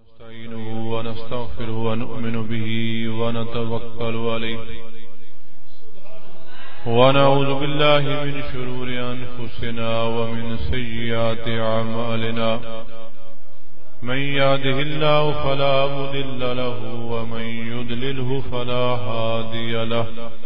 ونستعينه ونستغفره ونؤمن به ونتوكل عليه ونعوذ بالله من شرور أنفسنا ومن سيئات أعمالنا من يهده الله فلا مضل له ومن يضلله فلا هادي له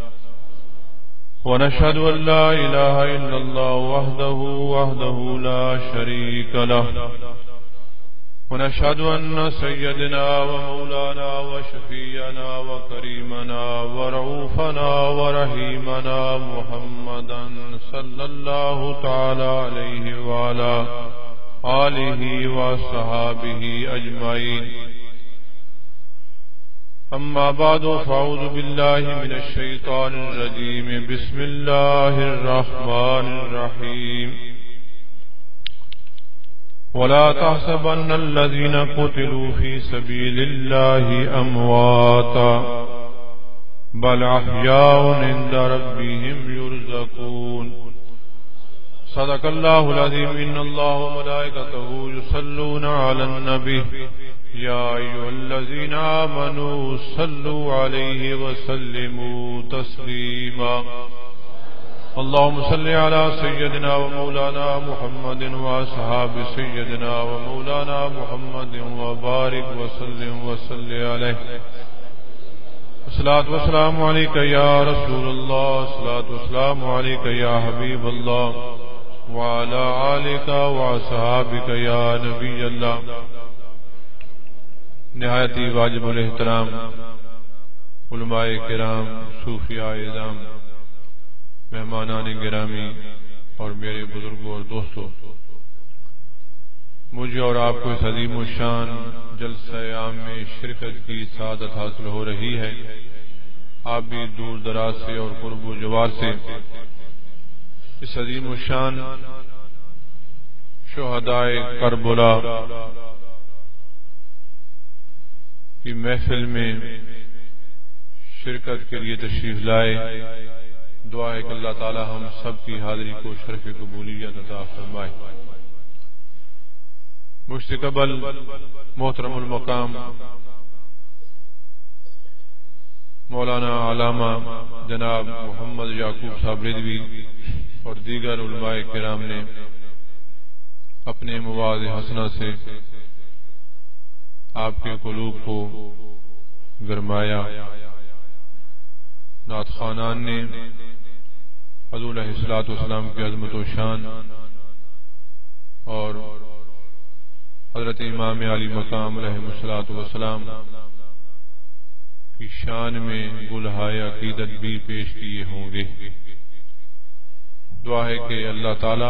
ونشهد أن لا إله إلا الله وحده لا شريك له ونشهد أن سيدنا ومولانا وشفينا وكريمنا ورؤوفنا ورحيمنا محمدا صلى الله تعالى عليه وعلى آله وصحابه أجمعين أما بعد فأعوذ بالله من الشيطان الرجيم بسم الله الرحمن الرحيم ولا تحسبن الذين قتلوا في سبيل الله أمواتا بل أحياء عند ربهم يرزقون صدق الله العظيم إن الله وملائكته يصلون على النبي يا أيها الذين آمنوا صلوا عليه وسلموا تسليما اللهم صل على سيدنا ومولانا محمد وأصحاب سيدنا ومولانا محمد وبارك وسلم عليه الصلاة والسلام عليك يا رسول الله الصلاة والسلام عليك يا حبيب الله وعلى آلك وأصحابك يا نبي الله. نہایت ہی واجب الاحترام علماء کرام، صوفیاء اعظام، مہمانان گرامی اور میرے بزرگوں اور دوستوں، مجھے اور آپ کو اس عظیم الشان جلسہ عام میں شرکت کی سعادت حاصل ہو رہی ہے. آپ بھی دور دراز سے اور قرب و جوار سے اس عظیم الشان شہدائے کربلا کی محفل میں شرکت کے لیے تشریف لائے. دعا ہے کہ اللہ تعالی ہم سب کی حاضری کو شرف قبولیت عطا فرمائے. مجھ سے قبل محترم المقام مولانا علامہ جناب محمد یعقوب صاحب رضوی اور دیگر علماء کرام نے اپنے مواعظ حسنہ سے آپ کے قلوب کو گرمایا. نعت خوانان نے حضور علیہ الصلوۃ والسلام کی عظمت و شان اور حضرت امام علی مقام علیہ الصلوۃ والسلام کی شان میں گلہائے عقیدت بھی پیش کیے ہوں گے. دعا ہے کہ اللہ تعالی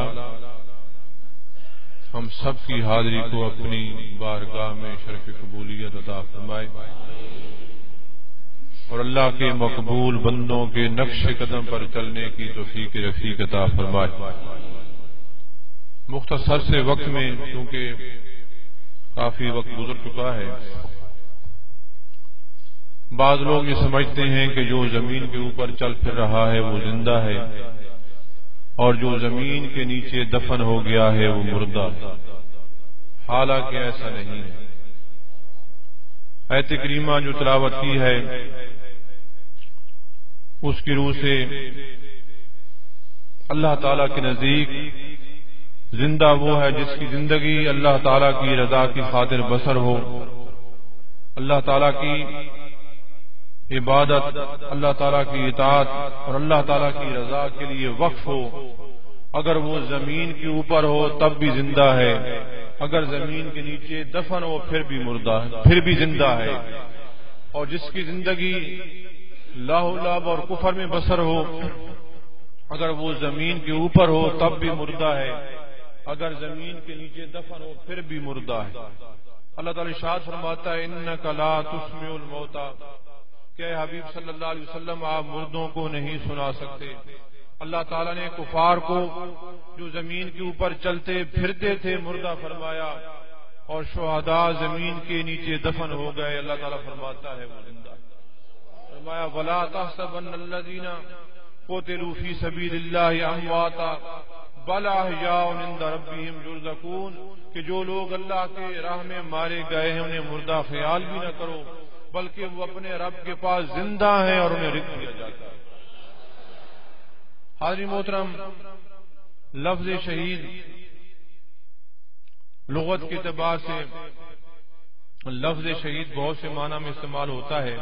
ہم سب کی حاضری کو اپنی بارگاہ میں شرف قبولیت عطا فرمائے اور اللہ کے مقبول بندوں کے نقش قدم پر چلنے کی توفیق رفیق عطا فرمائے. مختصر سے وقت میں، کیونکہ کافی وقت گزر چکا ہے، بعض لوگ یہ سمجھتے ہیں کہ جو زمین کے اوپر چل پھر رہا ہے وہ زندہ ہے اور جو زمین کے نیچے دفن ہو گیا ہے وہ مردہ ہے. حالانکہ ایسا نہیں ہے. آیت کریمہ جو تلاوت کی ہے اس کی روح سے اللہ تعالی کے نزدیک زندہ وہ ہے جس کی زندگی اللہ تعالی کی رضا کی خاطر بسر ہو، اللہ تعالی کی عبادت، اللہ تعالی کی اطاعت اور اللہ تعالی کی رضا کے لیے وقف ہو. اگر وہ زمین کے اوپر ہو تب بھی زندہ ہے، اگر زمین کے نیچے دفن ہو پھر بھی مردہ ہے، پھر بھی زندہ ہے. اور جس کی زندگی لاہ لعب اور کفر میں بسر ہو، اگر وہ زمین کے اوپر ہو تب بھی مردہ ہے، اگر زمین کے نیچے دفن ہو پھر بھی مردہ ہے. اللہ تعالی ارشاد فرماتا ہے انک لا تسمع الموتى، کہ حبیب صلی اللہ علیہ وسلم آپ مردوں کو نہیں سنا سکتے. اللہ تعالیٰ نے کفار کو جو زمین کے اوپر چلتے پھرتے تھے مردہ فرمایا، اور شہداء زمین کے نیچے دفن ہو گئے، اللہ تعالیٰ فرماتا ہے وہ زندہ. فرمایا وَلَا تَحْسَبَنَّ الَّذِينَ قُتِلُوا فِي سَبِيلِ اللَّهِ أَمْوَاتًا بل احیاء عند ربہم یرزقون، کہ جو لوگ اللہ کے راہ میں مارے گئے ہیں انہیں مردہ خیال بھی نہ کرو، بلکہ وہ اپنے رب کے پاس زندہ ہیں اور انہیں رزق دیا جاتا ہے۔ حاضرین محترم، لفظ شہید لغت کے اعتبار سے لفظ شہید بہت سے معنی میں استعمال ہوتا ہے۔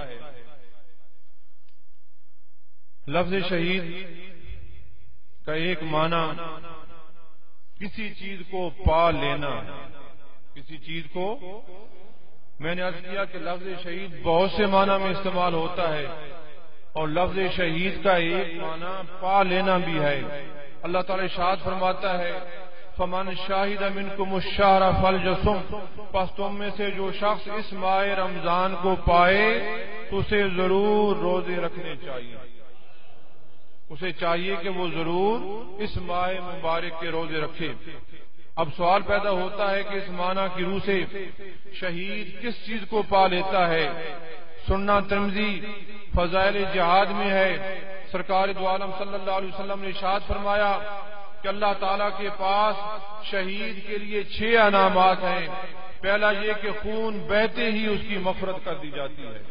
لفظ شہید کا ایک معنی کسی چیز کو پا لینا، کسی چیز کو، میں نے عرض کیا کہ لفظ شہید بہت سے معنی میں استعمال ہوتا ہے، اور لفظ شہید کا ایک معنی پا لینا بھی ہے۔ اللہ تعالی ارشاد فرماتا ہے فمن شاہد منکم الشہر فلیصم، پس تم میں سے جو شخص اس ماہ رمضان کو پائے تو اسے ضرور روزے رکھنے چاہیے، اسے چاہیے کہ وہ ضرور اس ماہ مبارک کے روزے رکھے۔ اب سوال پیدا ہوتا ہے کہ اس معنی کی روح سے شہید کس چیز کو پا لیتا ہے؟ سنن ترمذی فضائل جہاد میں ہے، سرکار دو عالم صلی اللہ علیہ وسلم نے ارشاد فرمایا کہ اللہ تعالیٰ کے پاس شہید کے لیے 6 انعامات ہیں۔ پہلا یہ کہ خون بہتے ہی اس کی مغفرت کر دی جاتی ہے،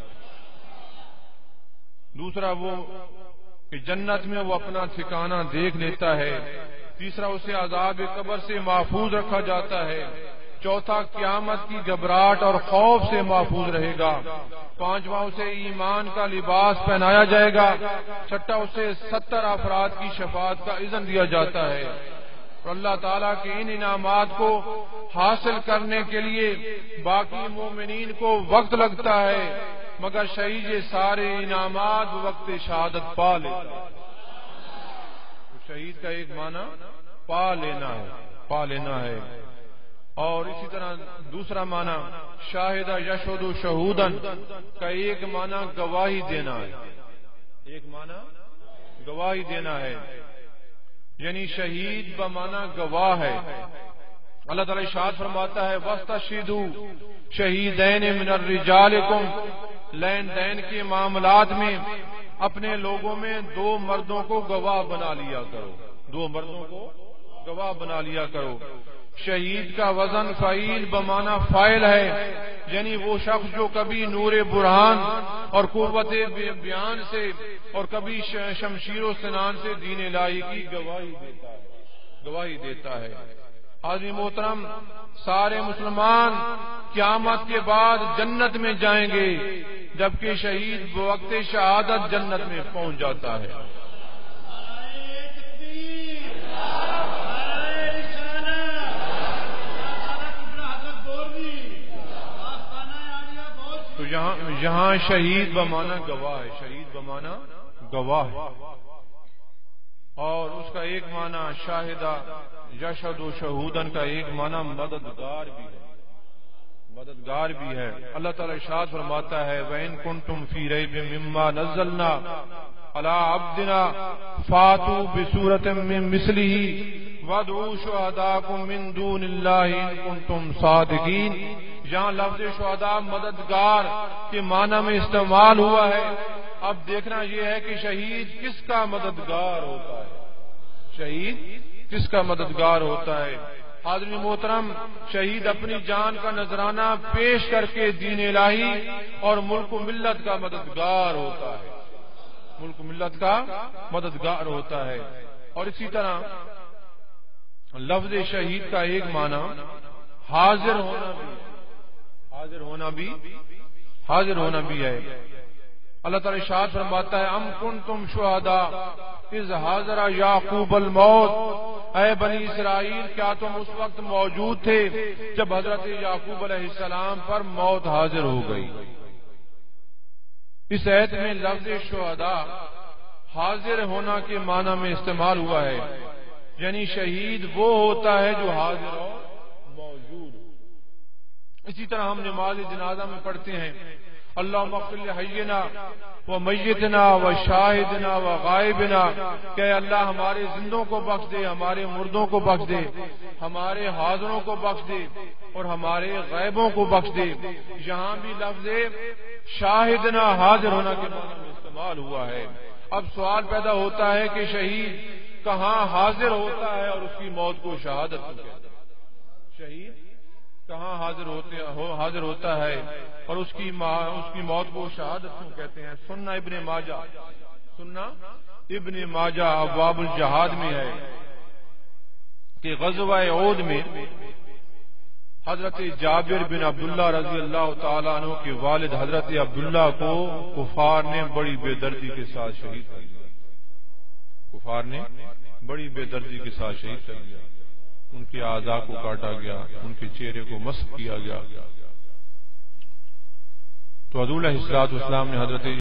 دوسرا وہ کہ جنت میں وہ اپنا ٹھکانہ دیکھ لیتا ہے، تیسرا اسے عذاب قبر سے محفوظ رکھا جاتا ہے، چوتھا قیامت کی گھبراہٹ اور خوف سے محفوظ رہے گا، پانچواں اسے ایمان کا لباس پہنایا جائے گا، چھٹا اسے 70 افراد کی شفاعت کا اذن دیا جاتا ہے۔ اور اللہ تعالیٰ کے ان انعامات کو حاصل کرنے کے لیے باقی مومنین کو وقت لگتا ہے، مگر شہید یہ سارے انعامات وقت شہادت پا لیتا ہے۔ شہید کا ایک معنی پا لینا ہے، پا لینا ہے، اور اسی طرح دوسرا معنی شاہد یشہد شہودن کا ایک معنی گواہی دینا ہے، ایک معنی گواہی دینا ہے، یعنی شہید بمعنی گواہ ہے۔ اللہ تعالیٰ ارشاد فرماتا ہے وَاسْتَشْهِدُوا شَهِیدَینِ مِنَ الرِّجَالِکُمْ، لین دین کے معاملات میں اپنے لوگوں میں 2 مردوں کو گواہ بنا لیا کرو، 2 مردوں کو گواہ بنا لیا کرو۔ شہید کا وزن فعیل بمعنی فاعل ہے، یعنی وہ شخص جو کبھی نور برہان اور قوت بیان سے اور کبھی شمشیر و سنان سے دین الہی کی گواہی دیتا ہے۔ حاضرین محترم، سارے مسلمان قیامت کے بعد جنت میں جائیں گے، جبکہ شہید بوقت شہادت جنت میں پہنچ جاتا ہے۔ تو یہاں شہید بمعنی گواہ ہے، شہید بمعنی گواہ ہے، اور اس کا ایک معنی شاہدہ یشہد و شہودن کا ایک معنی مددگار بھی ہے، مددگار بھی ہے۔ اللہ تعالیٰ ارشاد فرماتا ہے وَإِن كُنتُمْ فِي رَيْبٍ مِّمَّا نَزَّلْنَا عَلَىٰ عَبْدِنَا فَأْتُوا بِسُورَةٍ مِّن مِّثْلِهِ وَادْعُوا شُهَدَاءَكُم مِّن دُونِ اللَّهِ إِن كُنتُمْ صَادِقِينَ۔ یہاں لفظ شہداء مددگار کے معنی میں استعمال ہوا ہے۔ اب دیکھنا یہ ہے کہ شہید کس کا مددگار ہوتا ہے، شہید کس کا مددگار ہوتا ہے۔ حاضرین محترم، شہید اپنی جان کا نذرانہ پیش کر کے دین الہی اور ملک و ملت کا مددگار ہوتا ہے، ملک و ملت کا مددگار ہوتا ہے۔ اور اسی طرح لفظ شہید کا ایک معنی حاضر ہونا بھی، حاضر ہونا بھی ہے۔ اللہ تعالیٰ ارشاد فرماتا ہے ام کنتم شہداء اذ حضر یعقوب الموت، اے بنی اسرائیل کیا تم اس وقت موجود تھے جب حضرت یعقوب علیہ السلام پر موت حاضر ہو گئی۔ اس آیت میں لفظ شہداء حاضر ہونا کے معنی میں استعمال ہوا ہے، یعنی شہید وہ ہوتا ہے جو حاضر ہو، موجود۔ اسی طرح ہم نماز جنازہ میں پڑھتے ہیں اللہم اغفر لحینا و میتنا و شاہدنا و غائبنا، کہ اللہ ہمارے زندوں کو بخش دے، ہمارے مردوں کو بخش دے، ہمارے حاضروں کو بخش دے اور ہمارے غائبوں کو بخش دے۔ یہاں بھی لفظ شاہدنا حاضر ہونا کے معنی میں استعمال ہوا ہے۔ اب سوال پیدا ہوتا ہے کہ شہید کہاں حاضر ہوتا ہے اور اس کی موت کو شہادت کہتے ہیں. شہید کہاں حاضر ہوتا ہے اور اس کی موت کو شہادت کیوں کہتے ہیں. سننا ابن ماجہ ابواب الجہاد میں ہے کہ غزوہ احد میں حضرت جابر بن عبداللہ رضی اللہ تعالیٰ عنہ کے والد حضرت عبداللہ کو کفار نے بڑی بے دردی کے ساتھ شہید کر دیا. کفار نے بڑی بے دردی کے ساتھ شہید کر دیا. ان کے اعضاء کو کاٹا گیا, ان کے چہرے کو مسح کیا گیا. تو حضور علیہ الصلوۃ والسلام نے حضرت